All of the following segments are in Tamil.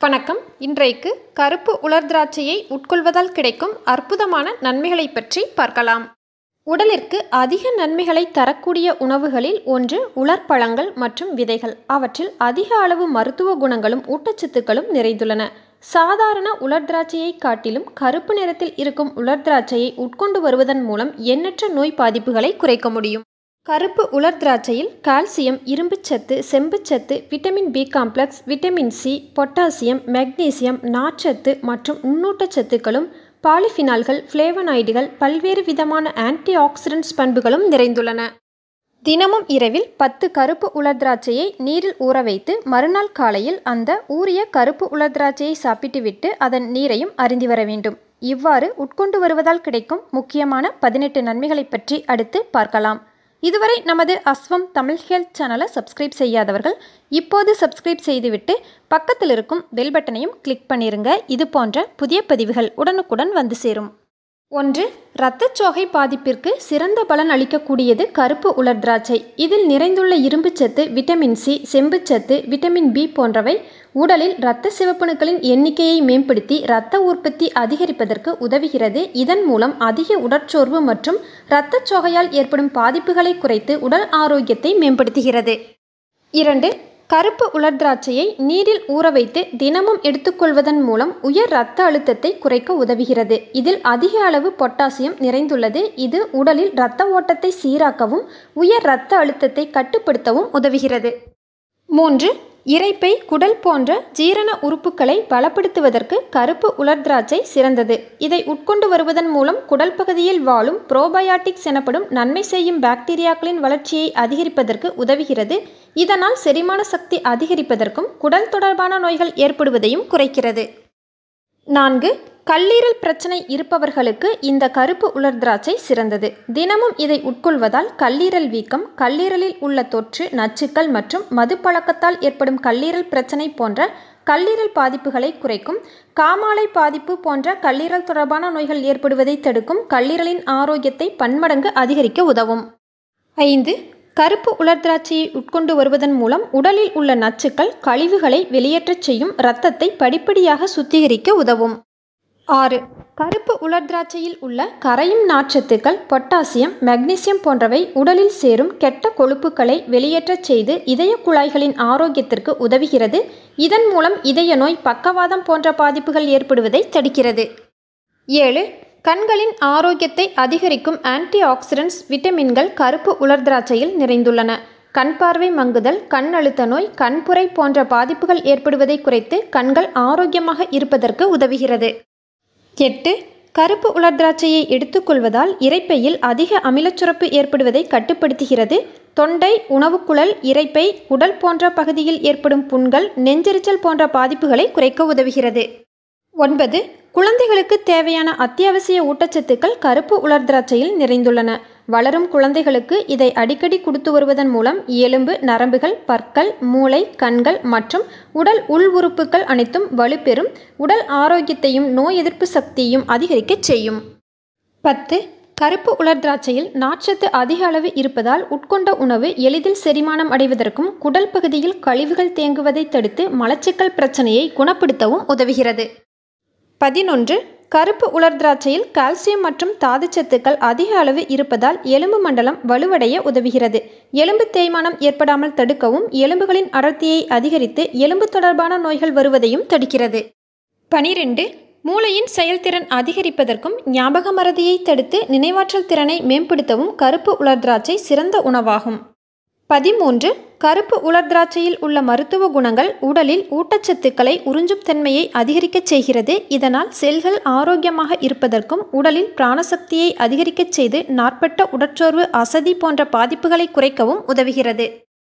வணக்கம். இன்றைக்கு கருப்பு உலர் திராட்சையை உட்கொள்வதால் கிடைக்கும் அற்புதமான நன்மைகளை பற்றி பார்க்கலாம். உடலிற்கு அதிக நன்மைகளை தரக்கூடிய உணவுகளில் ஒன்று உலர் பழங்கள் மற்றும் விதைகள். அவற்றில் அதிக அளவு மருத்துவ குணங்களும் ஊட்டச்சத்துக்களும் நிறைந்துள்ளன. சாதாரண உலர் திராட்சையை காட்டிலும் கருப்பு நிறத்தில் இருக்கும் உலர் திராட்சையை உட்கொண்டு வருவதன் மூலம் எண்ணற்ற நோய் பாதிப்புகளை குறைக்க முடியும். கருப்பு உலர் திராட்சையில் கால்சியம், இரும்புச்சத்து, செம்புச்சத்து, vitamin B complex, vitamin C, potassium, magnesium, நார்ச்சத்து மற்றும் நுண்ணூட்டச்சத்துக்களும், பாலிஃபினால்கள், ஃப்ளேவனாய்டுகள், பல்வேறு விதமான ஆன்டி ஆக்சிடென்ட்ஸ் பண்புகளும் நிறைந்துள்ளன. தினமும் இரவில் 10 கருப்பு உலர் திராட்சையை நீரில் ஊற வைத்து மறுநாள் காலையில் அந்த ஊறிய கருப்பு உலர் திராட்சையை சாப்பிட்டுவிட்டு அதன் நீரையும் அருந்தி வர வேண்டும். இவ்வாறு உட்கொண்டு வருவதால் கிடைக்கும் முக்கியமான 18 நன்மைகளை பற்றி அடுத்து பார்க்கலாம். இதுவரை நமது அஸ்வம் தமிழ் ஹெல்த் சேனலை சப்ஸ்கிரைப் செய்யாதவர்கள் இப்போது சப்ஸ்கிரைப் செய்துவிட்டு பக்கத்தில் இருக்கும் பெல் பட்டனையும் கிளிக் பண்ணிருங்க. இது போன்ற புதிய பதிவுகள் உடனுக்குடன் வந்து சேரும். 1. இரத்தச்சோகை பாதிப்பிற்கு சிறந்த பலன் அளிக்கக்கூடியது கருப்பு உலர் திராட்சை. இதில் நிறைந்துள்ள இரும்புச்சத்து, விட்டமின் சி, செம்புச்சத்து, விட்டமின் பி போன்றவை உடலில் இரத்த சிவப்பணுக்களின் எண்ணிக்கையை மேம்படுத்தி இரத்த உற்பத்தி அதிகரிப்பதற்கு உதவுகிறது. இதன் மூலம் அதிக உடற்சோர்வு மற்றும் இரத்தச்சோகையால் ஏற்படும் பாதிப்புகளை குறைத்து உடல் ஆரோக்கியத்தை மேம்படுத்துகிறது. 2. கருப்பு உலர் திராட்சையை நீரில் ஊற வைத்து தினமும் எடுத்துக்கொள்வதன் மூலம் உயர் இரத்த அழுத்தத்தை குறைக்க உதவுகிறது. இதில் அதிக அளவு பொட்டாசியம் நிறைந்துள்ளது. இது உடலில் இரத்த ஓட்டத்தை சீராக்கவும் உயர் இரத்த அழுத்தத்தை கட்டுப்படுத்தவும் உதவுகிறது. 3. இரைப்பை, குடல் போன்ற ஜீரண உறுப்புகளை பலப்படுத்துவதற்கு கருப்பு உலர் திராட்சை சிறந்தது. இதை உட்கொண்டு வருவதன் மூலம் குடல் பகுதியில் வாழும் புரோபயாட்டிக்ஸ் எனப்படும் நன்மை செய்யும் பாக்டீரியாக்களின் வளர்ச்சியை அதிகரிப்பதற்கு உதவுகிறது. இதனால் செரிமான சக்தி அதிகரிப்பதற்கும் குடல் தொடர்பான நோய்கள் ஏற்படுவதையும் குறைக்கிறது. 4. கல்லீரல் பிரச்சனை இருப்பவர்களுக்கு இந்த கருப்பு உலர் திராட்சை சிறந்தது. தினமும் இதை உட்கொள்வதால் கல்லீரல் வீக்கம், கல்லீரலில் உள்ள தொற்று, நச்சுக்கள் மற்றும் மது பழக்கத்தால் ஏற்படும் கல்லீரல் பிரச்சனை போன்ற கல்லீரல் பாதிப்புகளை குறைக்கும். காமாலை பாதிப்பு போன்ற கல்லீரல் தொடர்பான நோய்கள் ஏற்படுவதை தடுக்கும். கல்லீரலின் ஆரோக்கியத்தை பன்மடங்கு அதிகரிக்க உதவும். 5. கருப்பு உலர் திராட்சையை உட்கொண்டு வருவதன் மூலம் உடலில் உள்ள நச்சுக்கள், கழிவுகளை வெளியேற்றச் செய்யும். இரத்தத்தை படிப்படியாக சுத்திகரிக்க உதவும். 6. கருப்பு உலர் திராட்சையில் உள்ள கரையும் நார்ச்சத்துக்கள், பொட்டாசியம், மெக்னீசியம் போன்றவை உடலில் சேரும் கெட்ட கொழுப்புக்களை வெளியேற்றச் செய்து இதய குழாய்களின் ஆரோக்கியத்திற்கு உதவுகிறது. இதன் மூலம் இதய நோய், பக்கவாதம் போன்ற பாதிப்புகள் ஏற்படுவதை தடுக்கிறது. 7. கண்களின் ஆரோக்கியத்தை அதிகரிக்கும் ஆன்டி ஆக்சிடென்ட்ஸ் விட்டமின்கள் கருப்பு உலர் திராட்சையில் நிறைந்துள்ளன. கண் பார்வை மங்குதல், கண் அழுத்த நோய், கண்புரை போன்ற பாதிப்புகள் ஏற்படுவதை குறைத்து கண்கள் ஆரோக்கியமாக இருப்பதற்கு உதவுகிறது. 8. கருப்பு உலர் திராட்சையை எடுத்துக்கொள்வதால் இரைப்பையில் அதிக அமிலச்சுரப்பு ஏற்படுவதை கட்டுப்படுத்துகிறது. தொண்டை, உணவுக்குழல், இரைப்பை, உடல் போன்ற பகுதியில் ஏற்படும் புண்கள், நெஞ்செரிச்சல் போன்ற பாதிப்புகளை குறைக்க உதவுகிறது. 9. குழந்தைகளுக்கு தேவையான அத்தியாவசிய ஊட்டச்சத்துக்கள் கருப்பு உலர் திராட்சையில் நிறைந்துள்ளன. வளரும் குழந்தைகளுக்கு இதை அடிக்கடி கொடுத்து வருவதன் மூலம் எலும்பு, நரம்புகள், பற்கள், மூளை, கண்கள் மற்றும் உடல் உள் உறுப்புகள் அனைத்தும் வலுப்பெறும். உடல் ஆரோக்கியத்தையும் நோய் எதிர்ப்பு சக்தியையும் அதிகரிக்கச் செய்யும். 10. கருப்பு உலர் திராட்சையில் நார்ச்சத்து அதிக அளவு இருப்பதால் உட்கொண்ட உணவு எளிதில் செரிமானம் அடைவதற்கும் குடல் பகுதியில் கழிவுகள் தேங்குவதை தடுத்து மலச்சிக்கல் பிரச்சனையை குணப்படுத்தவும் உதவுகிறது. 11. கருப்பு உலர் திராட்சையில் கால்சியம் மற்றும் தாதுச்சத்துக்கள் அதிக அளவு இருப்பதால் எலும்பு மண்டலம் வலுவடைய உதவுகிறது. எலும்பு தேய்மானம் ஏற்படாமல் தடுக்கவும், எலும்புகளின் அடர்த்தியை அதிகரித்து எலும்பு தொடர்பான நோய்கள் வருவதையும் தடுக்கிறது. 12. மூளையின் செயல்திறன் அதிகரிப்பதற்கும் ஞாபக மறதியை தடுத்து நினைவாற்றல் திறனை மேம்படுத்தவும் கருப்பு உலர் திராட்சை சிறந்த உணவாகும். 13. கருப்பு உலர் திராட்சையில் உள்ள மருத்துவ குணங்கள் உடலில் ஊட்டச்சத்துக்களை உறிஞ்சும் தன்மையை அதிகரிக்கச் செய்கிறது. இதனால் செல்கள் ஆரோக்கியமாக இருப்பதற்கும் உடலில் பிராணசக்தியை அதிகரிக்கச் செய்து நாட்பட்ட உடற்சோர்வு, அசதி போன்ற பாதிப்புகளை குறைக்கவும் உதவுகிறது.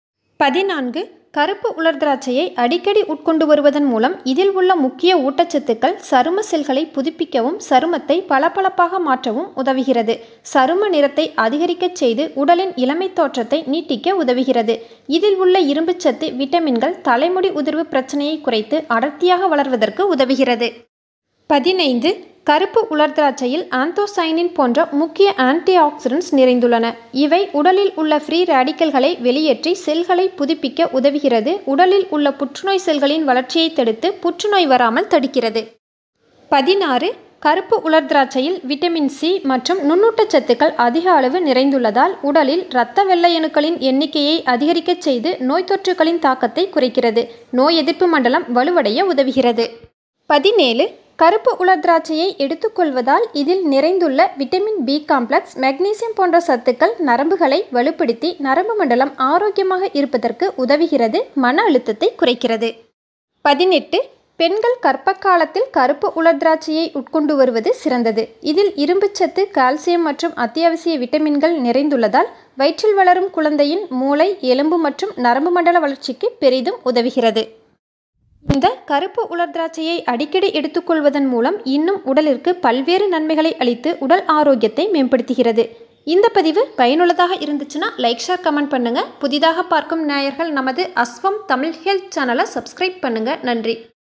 14. கருப்பு உலர் திராட்சையை அடிக்கடி உட்கொண்டு வருவதன் மூலம் இதில் உள்ள முக்கிய ஊட்டச்சத்துக்கள் சரும செல்களை புதுப்பிக்கவும் சருமத்தை பளபளப்பாக மாற்றவும் உதவுகிறது. சரும நிறத்தை அதிகரிக்கச் செய்து உடலின் இளமை தோற்றத்தை நீட்டிக்க உதவுகிறது. இதில் உள்ள இரும்புச்சத்து, விட்டமின்கள் தலைமுடி உதிர்வு பிரச்சனையை குறைத்து அடர்த்தியாக வளர்வதற்கு உதவுகிறது. 15. கருப்பு உலர் திராட்சையில் ஆந்தோசைனின் போன்ற முக்கிய ஆன்டி ஆக்சிடென்ட்ஸ் நிறைந்துள்ளன. இவை உடலில் உள்ள ஃப்ரீ ரேடிக்கல்களை வெளியேற்றி செல்களை புதுப்பிக்க உதவுகிறது. உடலில் உள்ள புற்றுநோய் செல்களின் வளர்ச்சியை தடுத்து புற்றுநோய் வராமல் தடுக்கிறது. 16. கருப்பு உலர் திராட்சையில் விட்டமின் சி மற்றும் நுண்ணூட்டச்சத்துக்கள் அதிக அளவு நிறைந்துள்ளதால் உடலில் இரத்த வெள்ளையணுக்களின் எண்ணிக்கையை அதிகரிக்கச் செய்து நோய் தொற்றுகளின் தாக்கத்தை குறைக்கிறது. நோய் எதிர்ப்பு மண்டலம் வலுவடைய உதவுகிறது. 17. கருப்பு உலர் திராட்சையை எடுத்துக்கொள்வதால் இதில் நிறைந்துள்ள விட்டமின் பி காம்ப்ளெக்ஸ், மெக்னீசியம் போன்ற சத்துக்கள் நரம்புகளை வலுப்படுத்தி நரம்பு மண்டலம் ஆரோக்கியமாக இருப்பதற்கு உதவுகிறது. மன அழுத்தத்தை குறைக்கிறது. 18. பெண்கள் கர்ப்ப காலத்தில் கருப்பு உலர் திராட்சையை உட்கொண்டு வருவது சிறந்தது. இதில் இரும்புச்சத்து, கால்சியம் மற்றும் அத்தியாவசிய விட்டமின்கள் நிறைந்துள்ளதால் வயிற்றில் வளரும் குழந்தையின் மூளை, எலும்பு மற்றும் நரம்பு மண்டல வளர்ச்சிக்கு பெரிதும் உதவுகிறது. இந்த கருப்பு உலர் திராட்சையை அடிக்கடி எடுத்துக்கொள்வதன் மூலம் இன்னும் உடலிற்கு பல்வேறு நன்மைகளை அளித்து உடல் ஆரோக்கியத்தை மேம்படுத்துகிறது. இந்த பதிவு பயனுள்ளதாக இருந்துச்சுன்னா லைக், ஷேர், கமெண்ட் பண்ணுங்க. புதிதாக பார்க்கும் நேயர்கள் நமது அஸ்வம் தமிழ் ஹெல்த் சேனலை சப்ஸ்கிரைப் பண்ணுங்க. நன்றி.